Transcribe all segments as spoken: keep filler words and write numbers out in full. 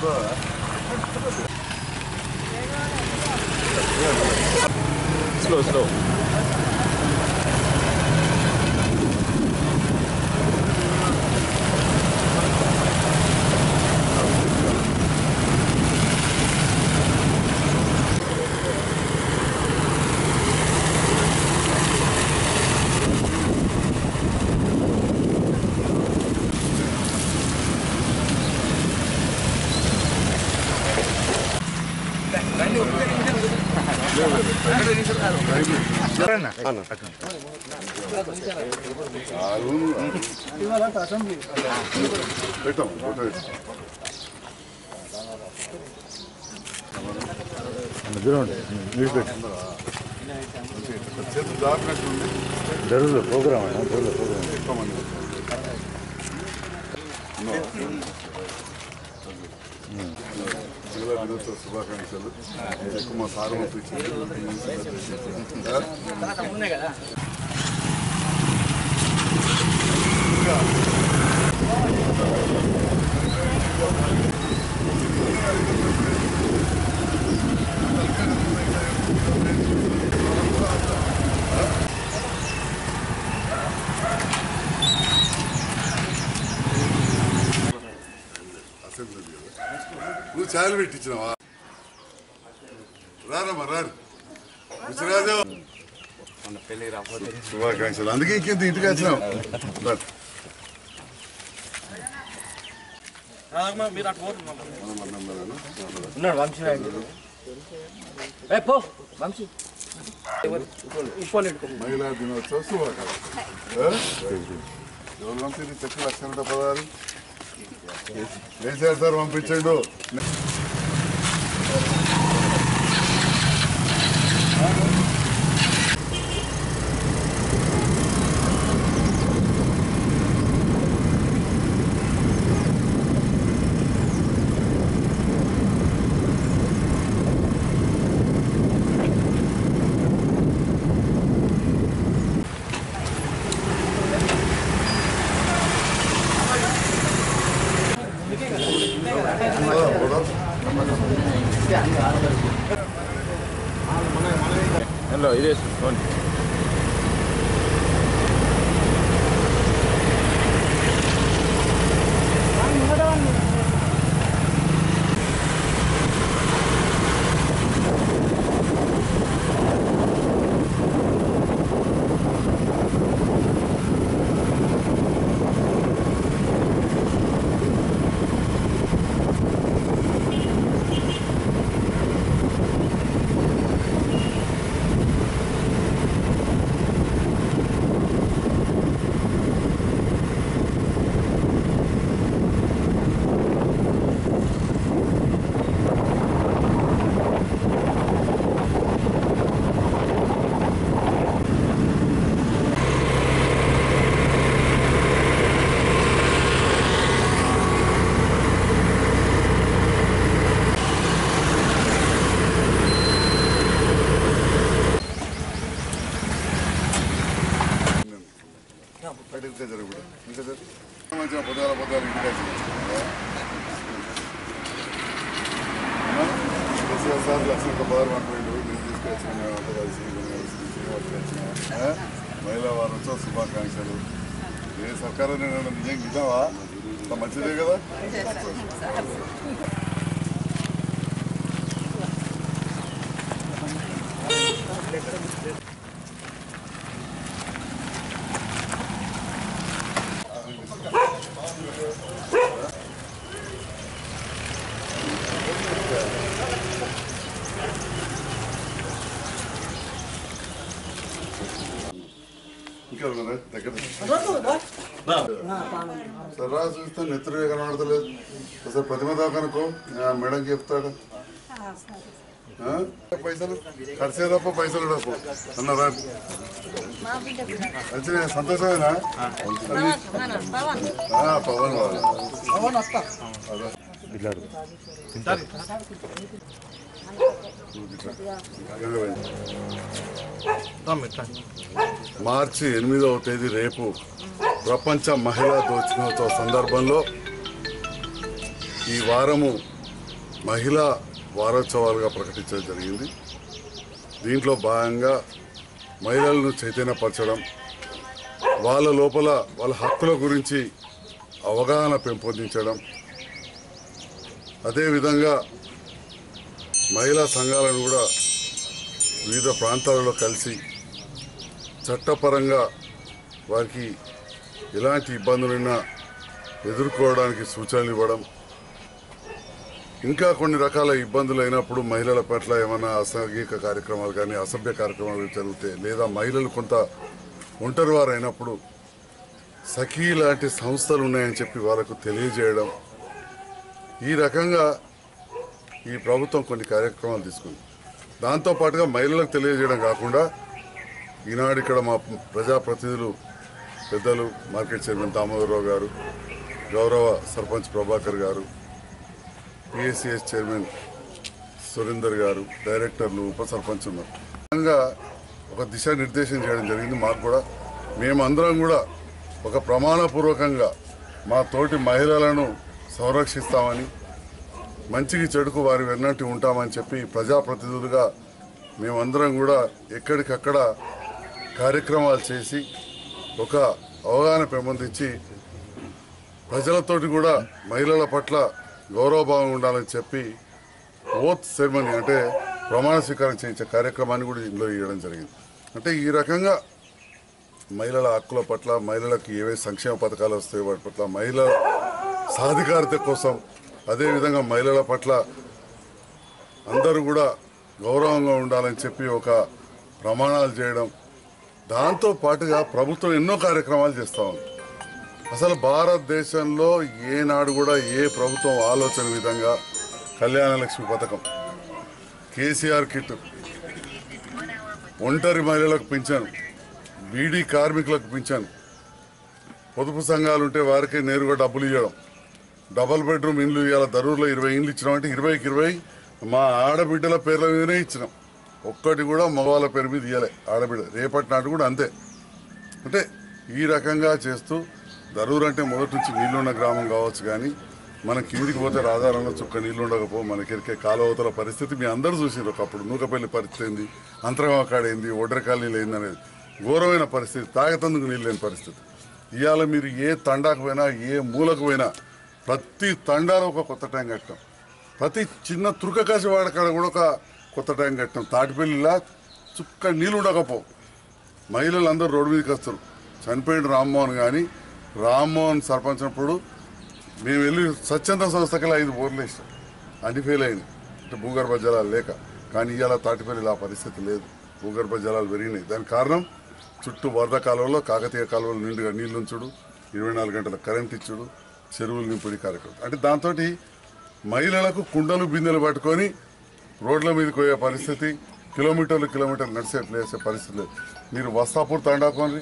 Slow, slow. పెట్టాం జరుగుతుంది programme programme జిల్లా దినోత్సవ శుభాకాంక్షలు. ఎక్కువ మా సార్ పంపించింది. నువ్వు ఛాయలు పెట్టించినావా? రారమ్మా రారు రుచిరాజు శుభాకాంక్షలు. అందుకే ఇంకెంత ఇంటికి వచ్చినావు. మహిళా దినోత్సవ శుభాకాంక్షలు. ఎవరు పంపింది చెక్క లక్ష పదహారు కేసీఆర్ సార్ పంపించండు. Hello, it is fun. మంచిగా పొద్దుగాల పొద్దుగాల ఇంటికి కేసీఆర్ సార్ లక్ష పదహారు మాట్లాడు నేను తీసుకొచ్చిన అంతా కలిసి వచ్చిన మహిళా వారోత్సవ శుభాకాంక్షలు. ఏ సర్కారు నేను నిజంగా ఇద్దావా? అంత మంచిదే కదా. ఇంకా ఉన్నారా దగ్గర సార్ రా చూస్తే నెత్తురుగా కనబడతలేదు. సార్ ప్రతిమ దాకనుకో మేడంకి చెప్తాడు. పైసలు ఖర్చే తప్ప పైసలు తప్ప అన్నారా? మంచిగా సంతోషమేనా? పవన్ మార్చి ఎనిమిదవ తేదీ రేపు ప్రపంచ మహిళా దినోత్సవ సందర్భంలో ఈ వారము మహిళా వారోత్సవాలుగా ప్రకటించడం జరిగింది. దీంట్లో భాగంగా మహిళలను చైతన్యపరచడం, వాళ్ళ లోపల వాళ్ళ హక్కుల గురించి అవగాహన పెంపొందించడం, అదేవిధంగా మహిళా సంఘాలను కూడా వివిధ ప్రాంతాలలో కలిసి చట్టపరంగా వారికి ఎలాంటి ఇబ్బందులైనా ఎదుర్కోవడానికి సూచనలు ఇవ్వడం, ఇంకా కొన్ని రకాల ఇబ్బందులు అయినప్పుడు మహిళల పట్ల ఏమైనా అసాంఘిక కార్యక్రమాలు కానీ అసభ్య కార్యక్రమాలు జరిగితే లేదా మహిళలు కొంత ఒంటరి వారు అయినప్పుడు సఖీ లాంటి సంస్థలు ఉన్నాయని చెప్పి వాళ్ళకు తెలియజేయడం, ఈ రకంగా ఈ ప్రభుత్వం కొన్ని కార్యక్రమాలు తీసుకుంది. దాంతోపాటుగా మహిళలకు తెలియజేయడం కాకుండా ఈనాడు ఇక్కడ మా ప్రజాప్రతినిధులు పెద్దలు మార్కెట్ చైర్మన్ దామోదరరావు గారు, గౌరవ సర్పంచ్ ప్రభాకర్ గారు, పిఎస్సిఎస్ చైర్మన్ సురేందర్ గారు, డైరెక్టర్లు, ఉప సర్పంచ్ ఉన్నారు. విధంగా ఒక దిశానిర్దేశం చేయడం జరిగింది. మాకు కూడా మేమందరం కూడా ఒక ప్రమాణపూర్వకంగా మా తోటి మహిళలను సంరక్షిస్తామని, మంచికి చెడుకు వారి వెన్నట్టు ఉంటామని చెప్పి ప్రజాప్రతినిధులుగా మేమందరం కూడా ఎక్కడికక్కడ కార్యక్రమాలు చేసి ఒక అవగాహన పెంపొందించి ప్రజలతోటి కూడా మహిళల పట్ల గౌరవభావం ఉండాలని చెప్పి ఓత్ సెరమనీ అంటే ప్రమాణ స్వీకారం చేయించే కార్యక్రమాన్ని కూడా ఇందులో ఇవ్వడం జరిగింది. అంటే ఈ రకంగా మహిళల హక్కుల పట్ల, మహిళలకు ఏవే సంక్షేమ పథకాలు వస్తాయో వాటి పట్ల, మహిళల సాధికారత కోసం, అదేవిధంగా మహిళల పట్ల అందరూ కూడా గౌరవంగా ఉండాలని చెప్పి ఒక ప్రమాణాలు చేయడం, దాంతో పాటుగా ప్రభుత్వం ఎన్నో కార్యక్రమాలు చేస్తూ ఉంది. అసలు భారతదేశంలో ఏనాడు కూడా ఏ ప్రభుత్వం ఆలోచన విధంగా కళ్యాణ లక్ష్మి పథకం, కేసీఆర్ కిట్, ఒంటరి మహిళలకు పింఛను, బీడీ కార్మికులకు పింఛను, పొదుపు సంఘాలు ఉంటే వారికి నేరుగా డబ్బులు ఇవ్వడం, డబల్ బెడ్రూమ్ ఇండ్లు ఇవాళ దరూరులో ఇరవై ఇండ్లు ఇచ్చినామంటే ఇరవైకి ఇరవై మా ఆడబిడ్డల పేర్ల మీదనే ఇచ్చినాం. ఒక్కటి కూడా మగవాళ్ళ పేరు మీద ఇవ్వలే ఆడబిడ్డ. రేపటి నాటి కూడా అంతే. అంటే ఈ రకంగా చేస్తూ దరూరు అంటే మొదటి నుంచి నీళ్ళున్న గ్రామం కావచ్చు, కానీ మన కిందికి పోతే రాధారంలో చుక్క నీళ్ళు ఉండకపో మనకెరికే కాలువతల పరిస్థితి మీ అందరూ చూసారు. ఒకప్పుడు నూకపల్లి పరిస్థితి ఏంది, అంతరగాకాడ ఏంది, ఒడ్రకాల నీళ్ళు ఏంది అనేది ఘోరమైన పరిస్థితి, తాగతందుకు నీళ్ళు లేని పరిస్థితి. ఇవాళ మీరు ఏ తండాకు పోయినా, ఏ మూలకు పోయినా ప్రతి తండాలో ఒక కొత్త ట్యాంక్ కట్టాం. ప్రతి చిన్న తుర్కకాశి వాడకాడ కూడా ఒక కొత్త ట్యాంక్ కట్టాం. తాటిపల్లిలా చుక్క నీళ్ళు ఉండకపో మహిళలు అందరూ రోడ్డు మీదకి వస్తారు. చనిపోయిన రామ్మోహన్ కానీ రామ్మోహన్ సర్పంచ్ అప్పుడు మేము వెళ్ళి స్వచ్ఛంద సంస్థకి ఐదు బోర్లు వేసాం, అన్ని ఫెయిల్ అయింది అంటే భూగర్భ జలాలు లేక. కానీ ఇవాళ తాటిపల్లిలో ఆ పరిస్థితి లేదు, భూగర్భ జలాలు పెరిగినాయి. దానికి కారణం చుట్టూ వరద కాలువలో కాకతీయ కాలువలు నిండుగా నీళ్లు ఉంచుడు, ఇరవై నాలుగు గంటల కరెంట్ ఇచ్చుడు, చెరువులు నింపుడి కార్యక్రమం. అంటే దాంతో మహిళలకు కుండలు బిందెలు పట్టుకొని రోడ్ల మీదకి పోయే పరిస్థితి, కిలోమీటర్లు కిలోమీటర్లు నడిచే వేసే పరిస్థితి లేదు. మీరు వస్తాపూర్ తండాకోని,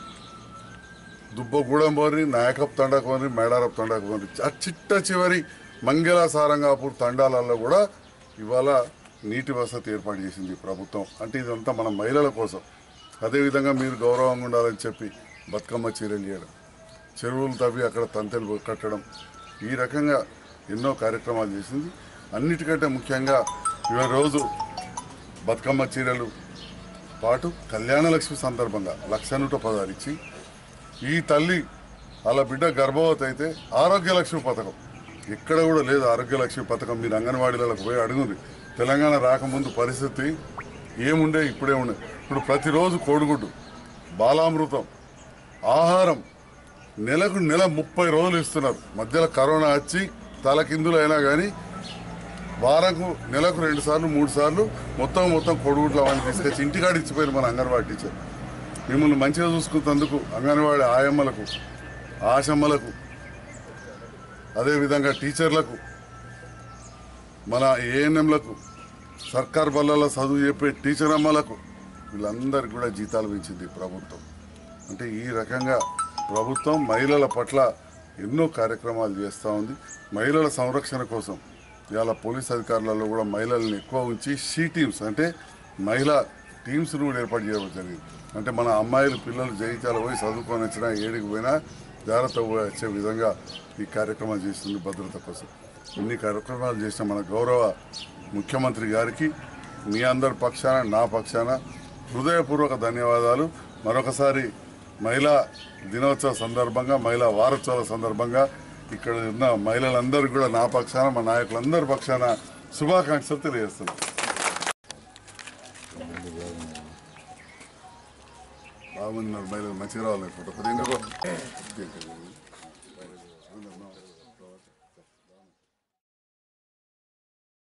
దుబ్బగూడెం పోని, నాయకప్ తండాకోని, మేడారప్ తండాకోని, ఆ చిట్ట చివరి మంగళ సారంగాపూర్ తండాలలో కూడా ఇవాళ నీటి వసతి ఏర్పాటు చేసింది ప్రభుత్వం. అంటే ఇదంతా మన మహిళల కోసం. అదేవిధంగా మీరు గౌరవంగా ఉండాలని చెప్పి బతుకమ్మ చీరలు చేయడం, చెరువులు తవ్వి అక్కడ తంతెలు కట్టడం, ఈ రకంగా ఎన్నో కార్యక్రమాలు చేసింది. అన్నిటికంటే ముఖ్యంగా ఇవాళ రోజు బతుకమ్మ చీరలు పాటు కళ్యాణ లక్ష్మి సందర్భంగా లక్ష నూట పదహారు ఇచ్చి, ఈ తల్లి అలా బిడ్డ గర్భవతి అయితే ఆరోగ్య లక్ష్మి పథకం ఎక్కడ కూడా లేదు. ఆరోగ్య లక్ష్మి పథకం మీరు అంగన్వాడీలకు పోయి అడుగుంది. తెలంగాణ రాకముందు పరిస్థితి ఏముండే, ఇప్పుడే ఉండే. ఇప్పుడు ప్రతిరోజు కోడిగుడ్డు, బాలామృతం, ఆహారం నెలకు నెల ముప్పై రోజులు ఇస్తున్నారు. మధ్యలో కరోనా వచ్చి తలకిందులు అయినా కానీ వారంకు నెలకు రెండు సార్లు మూడు సార్లు మొత్తం మొత్తం కొడుగుడ్లు అవన్నీ తీసుకొచ్చి ఇంటికాడ ఇచ్చిపోయారు మన అంగన్వాడీ టీచర్. మిమ్మల్ని మంచిగా చూసుకున్నందుకు అంగన్వాడీ ఆయమ్మలకు, ఆశమ్మలకు, అదేవిధంగా టీచర్లకు, మన ఏఎన్ఎంలకు, సర్కార్ బళ్ళలో చదువు చెప్పే టీచర్ అమ్మలకు, వీళ్ళందరికీ కూడా జీతాలు పెంచింది ప్రభుత్వం. అంటే ఈ రకంగా ప్రభుత్వం మహిళల పట్ల ఎన్నో కార్యక్రమాలు చేస్తూ ఉంది. మహిళల సంరక్షణ కోసం ఇవాళ పోలీస్ అధికారులలో కూడా మహిళలను ఎక్కువ ఉంచి షీ టీమ్స్ అంటే మహిళా టీమ్స్ను కూడా ఏర్పాటు చేయడం జరిగింది. అంటే మన అమ్మాయిలు పిల్లలు జయించాల పోయి చదువుకొని వచ్చినా ఏడికి పోయినా జాగ్రత్త వచ్చే విధంగా ఈ కార్యక్రమాలు చేస్తుంది భద్రత కోసం. ఇన్ని కార్యక్రమాలు చేసిన మన గౌరవ ముఖ్యమంత్రి గారికి మీ అందరి పక్షాన నా పక్షాన హృదయపూర్వక ధన్యవాదాలు. మరొకసారి మహిళా దినోత్సవ సందర్భంగా మహిళా వారోత్సవాల సందర్భంగా ఇక్కడ ఉన్న మహిళలందరికీ కూడా నా పక్షాన మా నాయకులందరి పక్షాన శుభాకాంక్షలు తెలియజేస్తున్నాను. బాగున్నారు మహిళలు మంచిగా రావాలి ఫోటో ఎందుకో